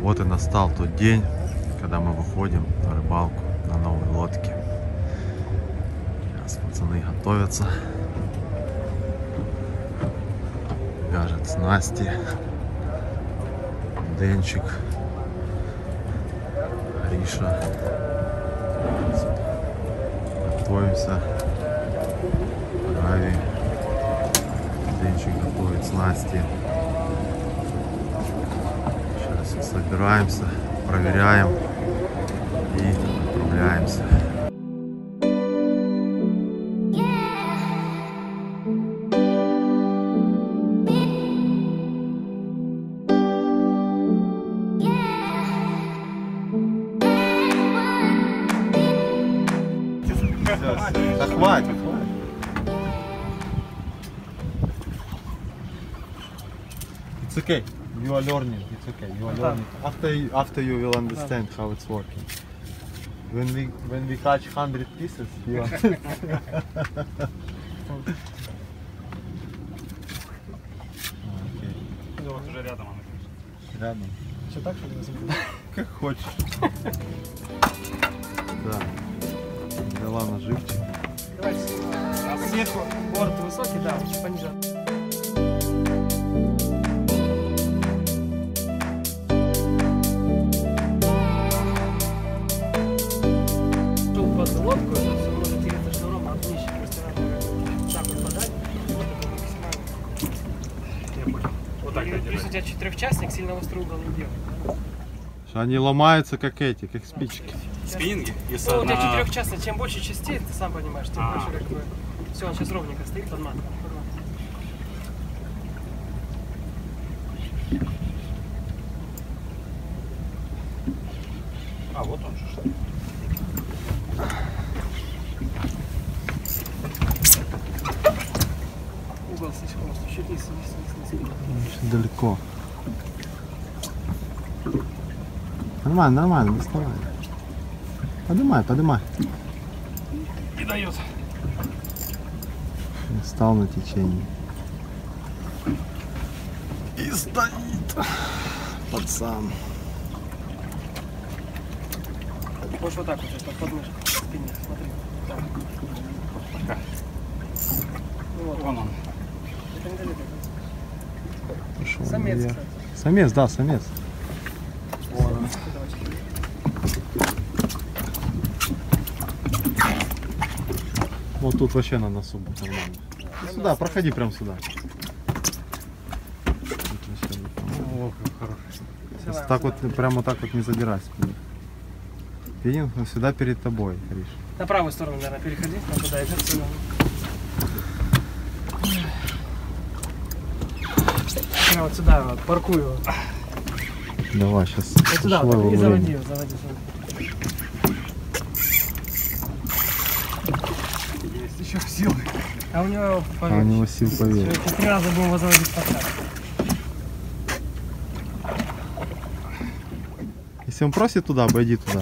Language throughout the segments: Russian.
Вот и настал тот день, когда мы выходим на рыбалку на новой лодке. Сейчас пацаны готовятся. Вяжет снасти. Денчик. Гриша. Готовимся. Рави. Денчик готовит снасти. Сейчас собираемся, проверяем и отправляемся. Да хватит. It's okay. You are learning. It's okay. You are learning. After you will understand how it's working. When we catch 100 pieces, you understand. Вот уже рядом она. Рядом. Все так, что ли, назовем? Как хочешь. Да. Взяла наживчик. Давайте. Сверху борт высокий, да, чуть пониже. Под лодку, это все можно двигаться шнуром от днища, просто надо так вот подать, вот такой максимально. Я понял. Вот так Плюс у тебя четырехчастник, сильно острый угол не бьет. Они ломаются как эти, как спички. Спиннинги? Ну, у тебя четырехчастный, чем больше частей, ты сам понимаешь, тем больше как бы... Все, он сейчас ровненько стоит под матом. А, вот он же. Угол слишком острый, чуть вниз. Очень далеко. Нормально, нормально, не вставай. Поднимай, поднимай. Не дает. Встал на течении. И стоит пацан. Можешь вот так вот, под подмышку, в спине, смотри. Так. Ну, вот. Вон он. Это недалеко. Пошел Самец, вверх. кстати. Самец, да, самец. Вон он. Вот тут вообще на носу будет нормально. Сюда, проходи прям сюда. О, как хороший. Сейчас так вот, прямо так вот не задирай спину. Спиннинг, ну сюда перед тобой, Гриш. На правую сторону, наверное, переходи, там туда идет все. Я вот сюда вот, паркую. Давай, сейчас. Вот сюда вот, и заводи его, заводи. Есть еще силы. А у него А у него сил поверь. 3 раза будем его заводить пока. Если он просит туда, обойди туда.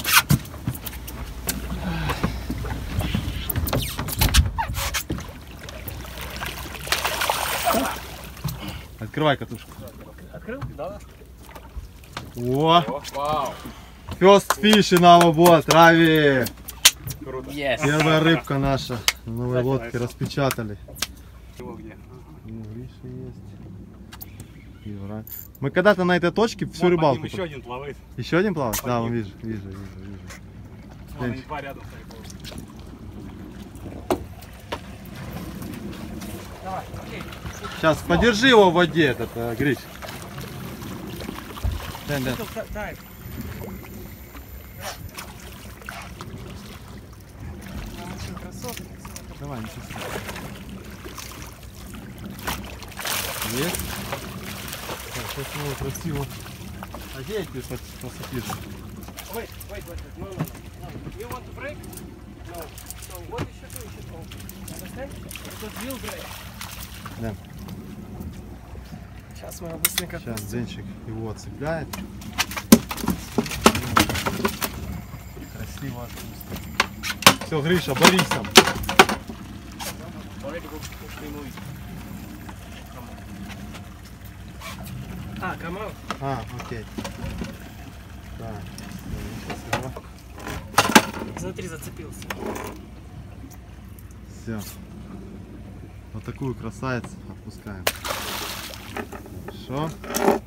Открывай катушку. Открыл? Да. О! Вау. First fish in our boat, Рави! Круто. Yes. Первая рыбка наша на новой лодке распечатали. Его где? И у Гриши есть. И у Рави. Мы когда-то на этой точке всю Вон рыбалку. под ним еще один плавает. Еще один плавает? Да, Под вон ним. вижу. Вон они два рядом стоят. Давай, окей. Сейчас подержи его в воде, этот Гриш. Дэн. Дай. Намочил кроссовки. Давай, не чувствуй. Есть? Так, сейчас его красиво. А где эти посадишь? Wait. No. You want to break? No. So what you should do, you should go. Understand? Because you'll break. Да. Сейчас мы его быстренько Сейчас отпустим. Денчик его отцепляет. Красиво отпустим. Все, Гриша, борись там. А, камал? А, окей. Так, спасибо. Изнутри зацепился. Все. Вот такую красавицу отпускаем. Хорошо.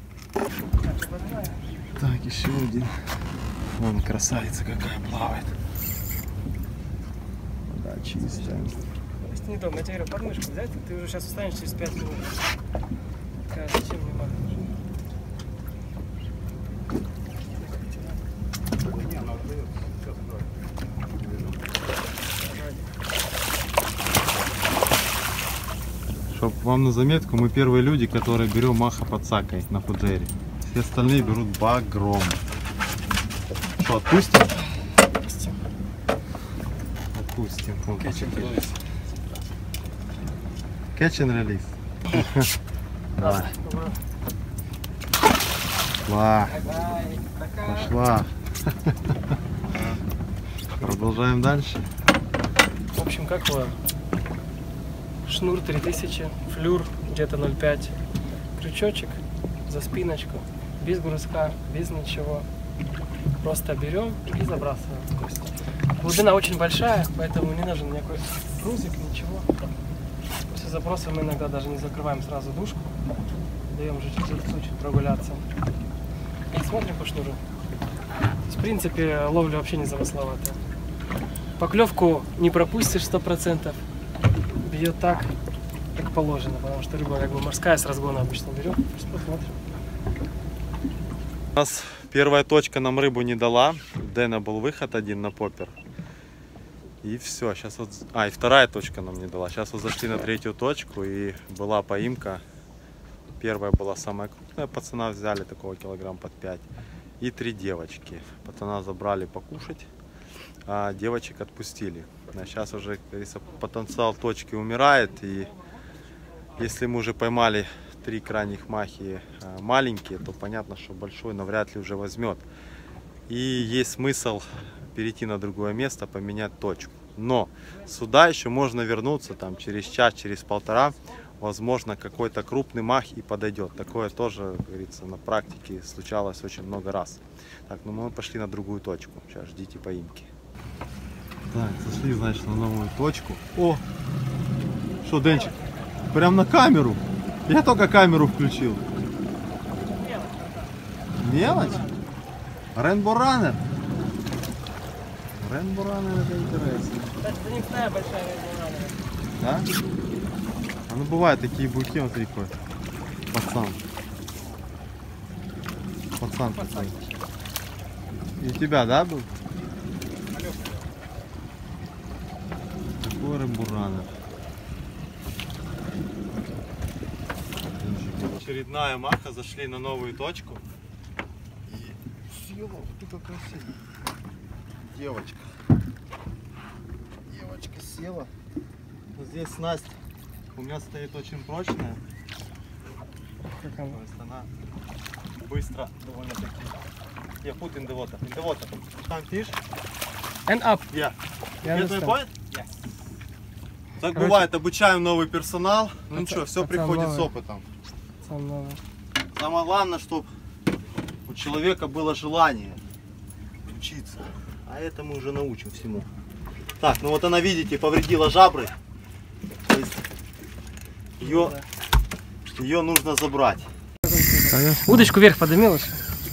Так, еще один. Вон красавица какая плавает. Да, чистая. Если не дома, я тебе говорю, подмышку взять, ты уже сейчас устанешь через 5 минут. Такая, зачем мне махнешь? Не, она отдает. Сейчас давай. Чтоб вам на заметку, мы первые люди, которые берем маха под сакой на фуджере. Все остальные берут багром. Что, отпустим? Отпустим. Catch and release. Давай. Пошла. Пошла. Продолжаем дальше. В общем, как вы? Шнур 3000, флюр где-то 0,5, крючочек за спиночку, без грузка, без ничего. Просто берем и забрасываем. То есть глубина очень большая, поэтому не нужен никакой грузик, ничего. После заброса мы иногда даже не закрываем сразу дужку, даем уже чуть прогуляться. И смотрим по шнуру. В принципе, ловля вообще не замысловатая. Поклевку не пропустишь 100%. Бьет так, как положено, потому что рыба как бы морская, с разгона обычно берем. Посмотрим. У нас первая точка нам рыбу не дала. У Дэна был выход один на поппер. И все, сейчас вот... и вторая точка нам не дала. Сейчас вот зашли на третью точку и была поимка. Первая была самая крупная, пацана взяли такого килограмм под 5. И 3 девочки. Пацана забрали покушать, а девочек отпустили. А сейчас уже, как говорится, потенциал точки умирает. И если мы уже поймали 3 крайних махи маленькие, то понятно, что большой навряд ли уже возьмет. И есть смысл перейти на другое место, поменять точку. Но сюда еще можно вернуться там через час, через полтора. Возможно, какой-то крупный мах и подойдет. Такое тоже, как говорится, на практике случалось очень много раз. Так, ну мы пошли на другую точку. Сейчас ждите поимки. Так, зашли, значит, на новую точку. О! Что, Денчик? Прям на камеру. Я только камеру включил. Мелочь? Rainbow Runner. Rainbow Runner, это интересно. Кстати, это не такая большая Rainbow Runner. Да? А ну бывают такие буйки, вот такой. Пацан. Пацан такой. И у тебя, да, был? Такой Rainbow Runner. Очередная маха, зашли на новую точку. И съела, ты как красиво. Девочка. Девочка села. Вот здесь снасть у меня стоит очень прочная. Как она? То есть она быстро довольно-таки. Yeah, put in the water. In the water. Там fish? And up. Yeah. Я Get my understand. point? Yes. Так Короче, бывает, обучаем новый персонал. Ну ничего, все пацан приходит с новый. опытом. Сам новый. Самое главное, чтобы у человека было желание учиться. А это мы уже научим всему. Так, ну вот она, видите, повредила жабры. То есть ее нужно забрать. Удочку вверх подымил еще.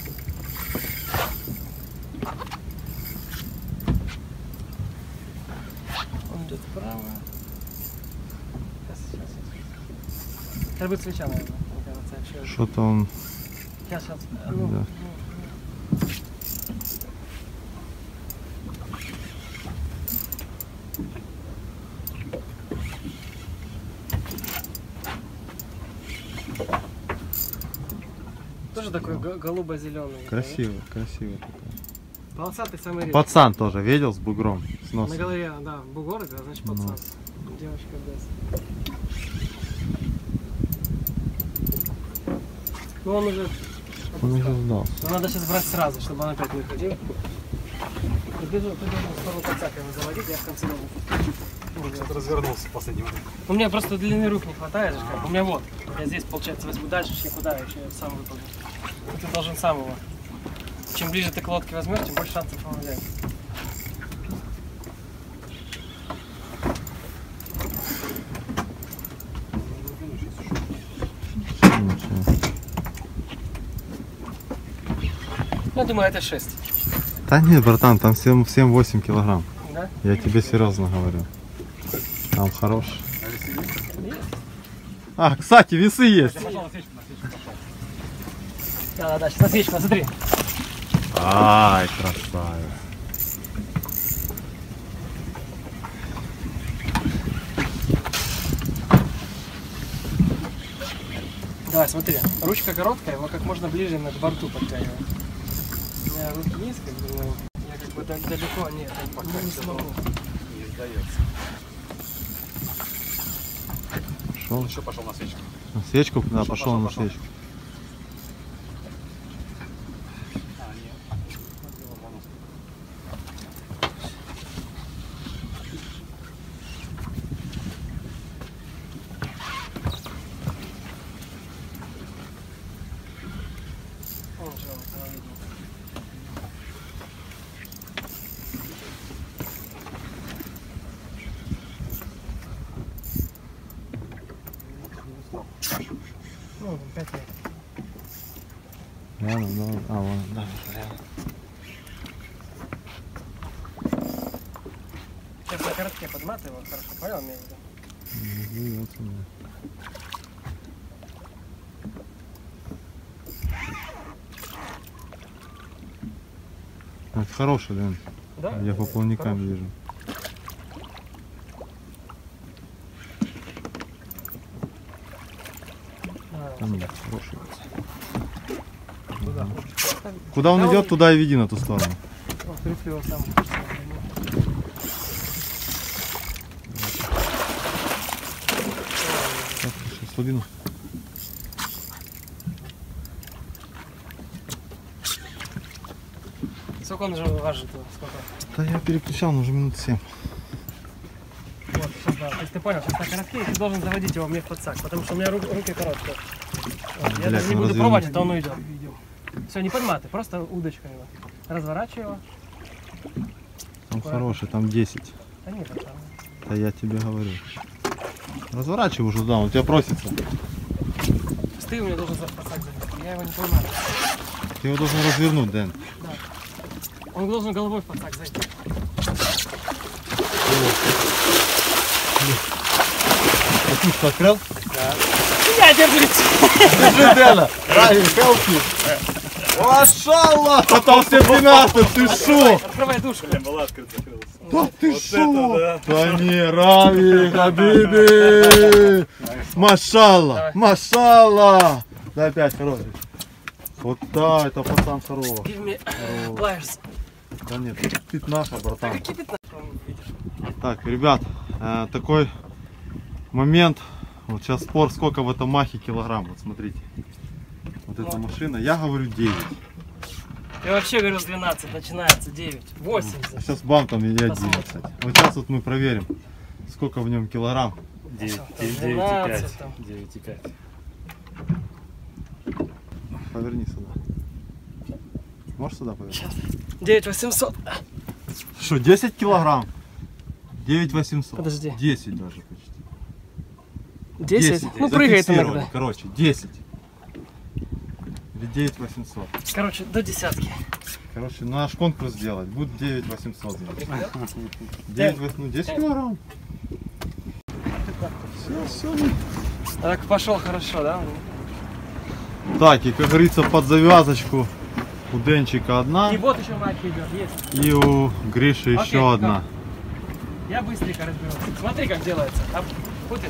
Он идет вправо. Сейчас. Это будет свеча, наверное. Мне кажется, вообще. Что-то он... Сейчас. Да. Тоже такой голубо-зеленый. Красиво, красиво. Полосатый самый редкий. Пацан тоже видел с бугром, с На носом. голове, да, бугор, это значит пацан. Девочка даст. Ну он уже... Он уже сдался. Но надо сейчас брать сразу, чтобы он опять не ходил. Ты должен вторую подсак его заводить, я в конце могу. Что-то развернулся в последний момент. У меня просто длины рук не хватает. Как. У меня вот. Я здесь, получается, возьму дальше, никуда, я еще сам выпаду. Ты должен сам его. Чем ближе ты к лодке возьмешь, тем больше шансов его взять. Я думаю, это 6. Да нет, братан, там 7-8 килограмм. Да? Я тебе серьезно говорю. Там хорош. А, кстати, весы есть. Пошел на свечку, пошел. Да, сейчас на свечку, смотри. Ай, красавец. Давай, смотри. Ручка короткая, его как можно ближе к борту подтягиваем. У меня руки есть, как бы, но я как бы далеко нет, не смогу. Не сдается. Пошел. Еще пошел на свечку. На свечку? Да, Пошел, пошел на пошел. свечку. А, нет. Отбила бонус. О, ничего, не видно. Ну, 5 лет. Рядом, да. А, вон, да, рядом. Сейчас на коротке подматываю, хорошо, понял, имею в виду? Ну, вот он, да. Это хороший, Дэн. Да? Я по плавникам Хороший. вижу. А, Там нет, хороший. туда. Куда он Да идет, он- туда и веди на ту сторону. О, приплыл сам. Так, сейчас слабину. Сколько он уже важит? Сколько? Да я переключал, но уже минут 7. Вот, сейчас, да. То есть ты понял, сейчас на коротке, и ты должен заводить его мне в подсак, потому что у меня руки короткие. Вот, я Блядь, даже не он буду развернул. пробовать, это он уйдет. Все, не подматы, просто удочка его. Разворачивай его. Там хороший, там 10. Да нет, это... Да я тебе говорю. Разворачивай уже, да, он тебя просится. Ты у меня должен за подсак завести, я его не поймаю. Ты его должен развернуть, Дэн. Да. Он должен головой в подсак зайти. Катушку открыл? Да. Я держись! Держи, Дэна! Рави, хелпи! Машалла! Потом все 12, ты шо? Открывай душку. Была открыта, закрылась. Да ты Вот шо? это Да не, Рави, хабиби! Машалла! Давай. Машалла! Да опять хороший. Вот да, это пацан хорош. Give me Хорош. pliers. Да нет, пятнаха, братан. Какие 15? Видишь? Так, ребят, такой момент. Вот сейчас спор, сколько в этом махе килограмм. Вот смотрите. Вот эта машина. Я говорю 9. Я вообще говорил с 12, начинается 9. 8. Сейчас бантом и 11. Вот сейчас вот мы проверим, сколько в нем килограмм. 9,5. 9,5. Поверни сюда. Можешь сюда повернуть? Сейчас. 9800. Что, 10 килограмм? 9800. Подожди. 10 даже почти. 10? Ну прыгает Зафиксировали, иногда. Короче, 10. Или 9800. Короче, до десятки. Короче, наш конкурс сделать. Будет 9800. 9, ну 10 килограмм. Все. Так пошел хорошо, да? Так, и как говорится, под завязочку у Денчика одна. И вот еще маки идет, есть. И у Гриши еще Окей, одна. Я быстренько разберусь. Смотри, как делается. Путин.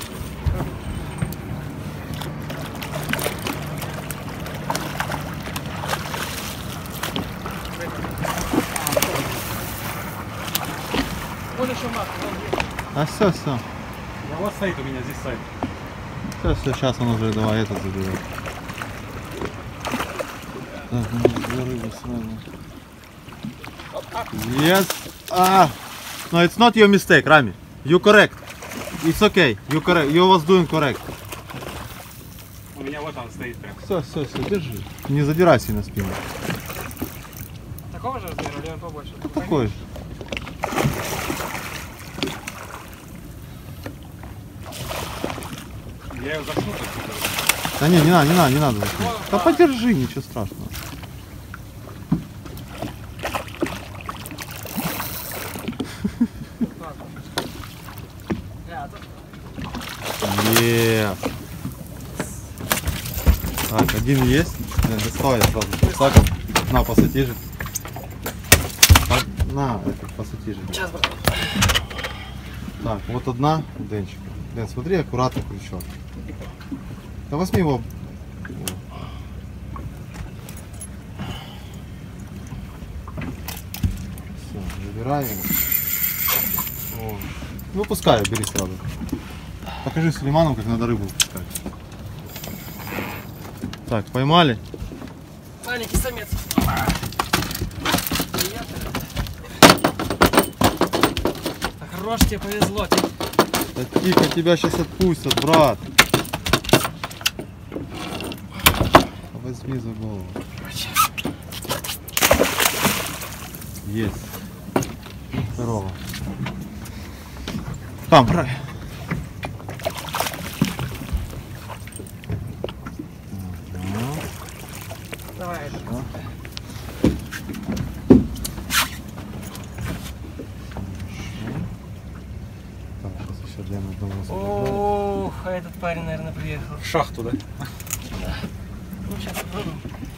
Вот еще мак. вон есть. А все. Ну вот стоит у меня здесь сайт. Все, сейчас он уже давай это заберет. Так, ну, две рыбы сразу. Yes. No, it's not your mistake, Rami. You correct. It's okay. You correct. You was doing correct. У меня вот он стоит прям. Все, держи. Не задирай сильно спину. Такого же размера или он побольше? Такой же. Я его зашну так. Да не надо. Да подержи, ничего страшного. Е. Так, один есть. Доставай сразу. Так, на, пассатижи. Так, на, это пассатижи. Сейчас, брат. Так, вот одна, Денчик. Дэн, смотри, аккуратно крючок. Да возьми его. Все, забираем. О. Ну пускай, бери сразу. Покажи Сулейману, как надо рыбу пускать. Так, поймали. Маленький самец. Так, хорош, тебе повезло. Да тихо, тебя сейчас отпустят, брат. Возьми за голову. Есть. Здорово. Там, брат. Давай. Так, сейчас еще Дэна дома освобождаю. Ох, а этот парень, наверное, приехал. В шахту, да? Ну, сейчас попробуем.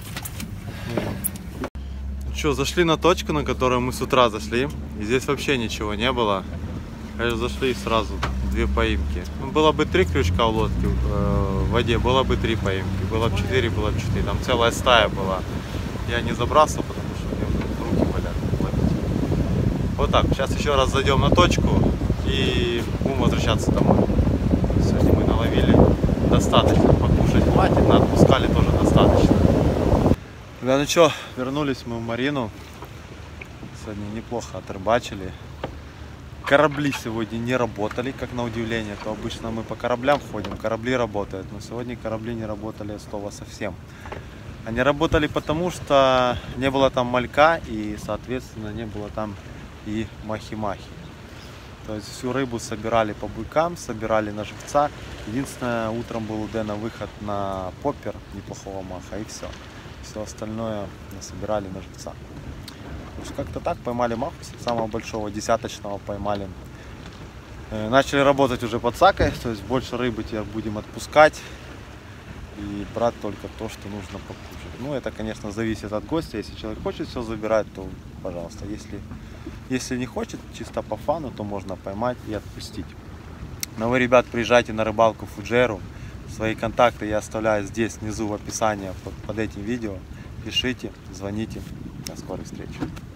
Что, зашли на точку, на которую мы с утра зашли. И здесь вообще ничего не было. Конечно, зашли и сразу 2 поимки. Ну, было бы 3 крючка в лодке, в воде, было бы 3 поимки. Было бы 4, было бы 4. Там целая стая была. Я не забрасывал, потому что мне руки болят ловить. Вот так. Сейчас еще раз зайдем на точку и будем возвращаться домой. Сегодня мы наловили достаточно. Покушать хватит, на отпускали тоже достаточно. Да, ну что, вернулись мы в Марину. Сегодня неплохо отрыбачили. Корабли сегодня не работали, как на удивление. То обычно мы по кораблям ходим, корабли работают. Но сегодня корабли не работали от слова совсем. Они работали потому, что не было там малька и, соответственно, не было там и махи-махи. То есть всю рыбу собирали по быкам, собирали на живца. Единственное, утром был у Дэна выход на поппер неплохого маха, и все. Все остальное собирали на живца. Как-то так поймали маху, самого большого, десяточного поймали. Начали работать уже под сакой, то есть больше рыбы теперь будем отпускать и брать только то, что нужно покушать. Ну, это, конечно, зависит от гостя. Если человек хочет все забирать, то пожалуйста. Если не хочет, чисто по фану, то можно поймать и отпустить. Но вы, ребят, приезжайте на рыбалку в Фуджейру. Свои контакты я оставляю здесь внизу в описании под этим видео. Пишите, звоните. До скорых встреч.